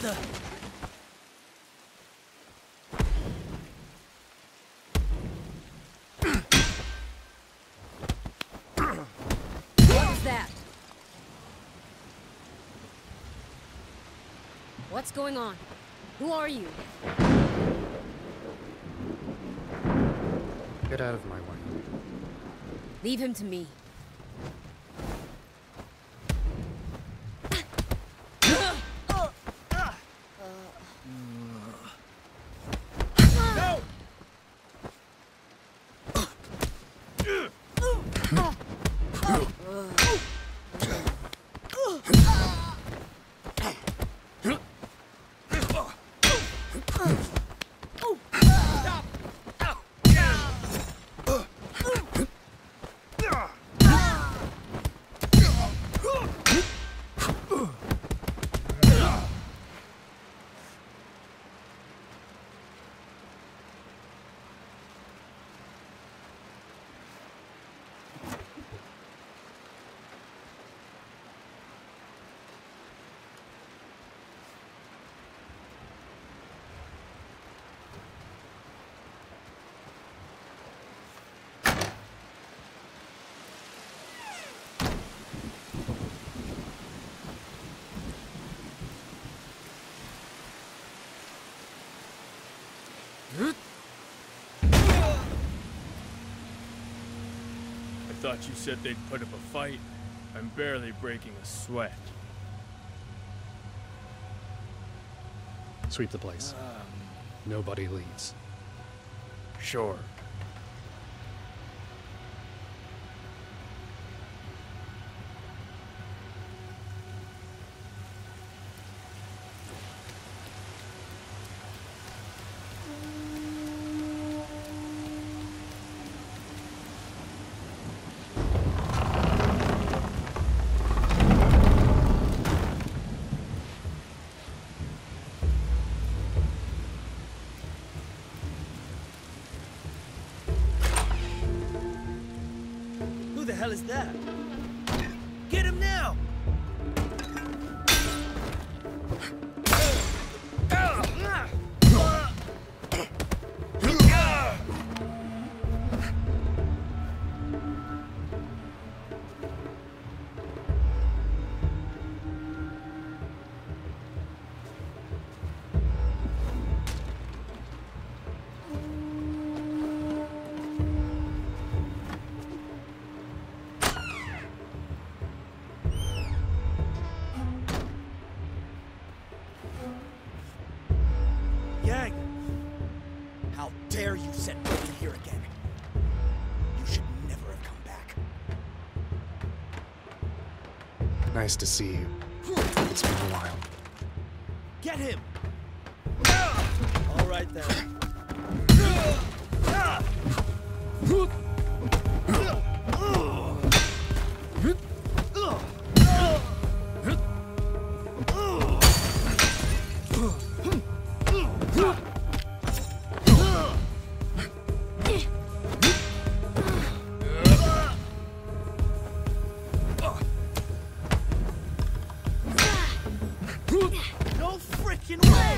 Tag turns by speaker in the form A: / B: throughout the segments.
A: the...
B: What was that? What's going on? Who are you?
C: Get out of my way.
B: Leave him to me.
A: I thought you said they'd put up a fight. I'm barely breaking a sweat.
C: Sweep the place. Nobody leaves.
A: Sure.
D: Who the hell is that? Get him now! Yang! How dare you set foot in here again? You should never have come back.
C: Nice to see you. It's been a while.
D: Get him! All right then. No freaking way!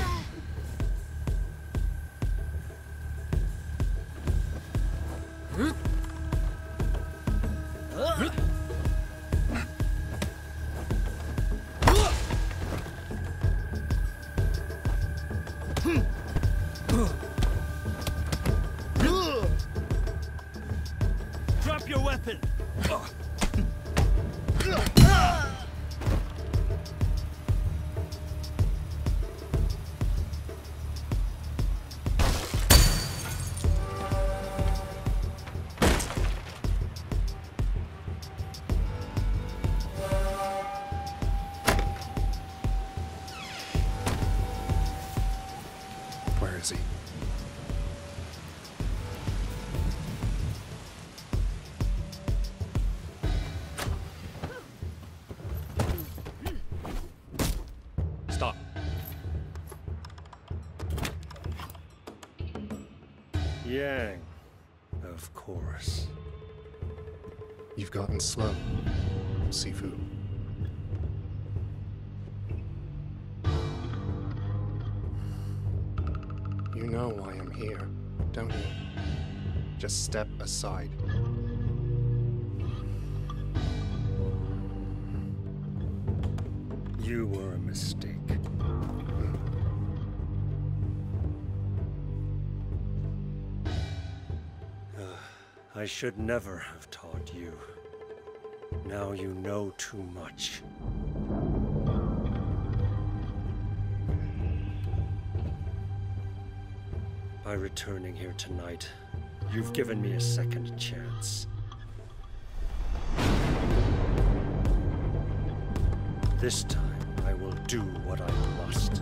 D: Drop your weapon!
C: Where is he?
A: Stop. Yang. Of course.
C: You've gotten slow, Sifu. know why I'm here, don't you? Just step aside.
E: You were a mistake. I should never have taught you. Now you know too much. By returning here tonight, you've given me a second chance. This time, I will do what I must.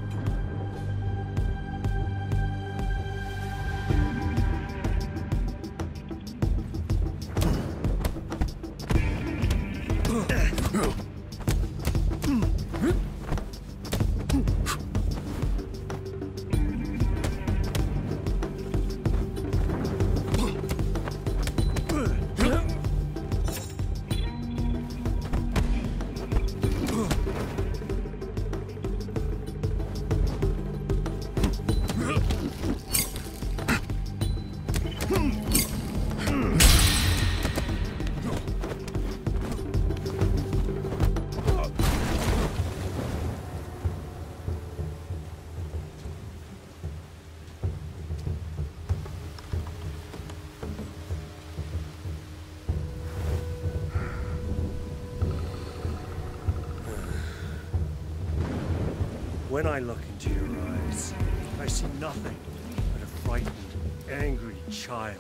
E: When I look into your eyes, I see nothing but a frightened, angry child.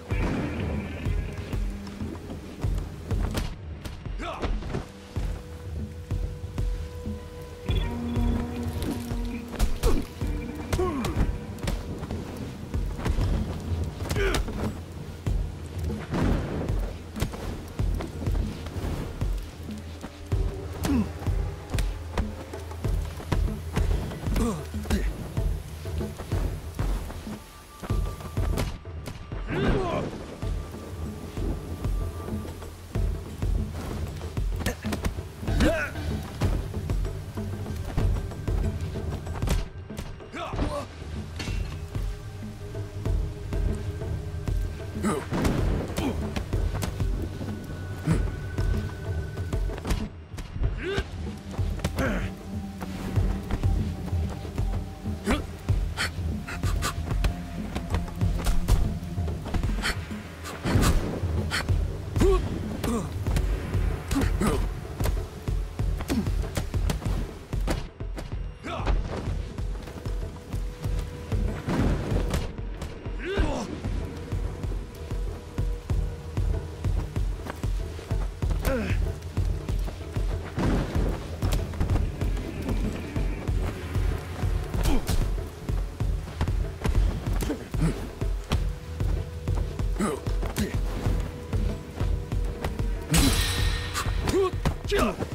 A: Jump!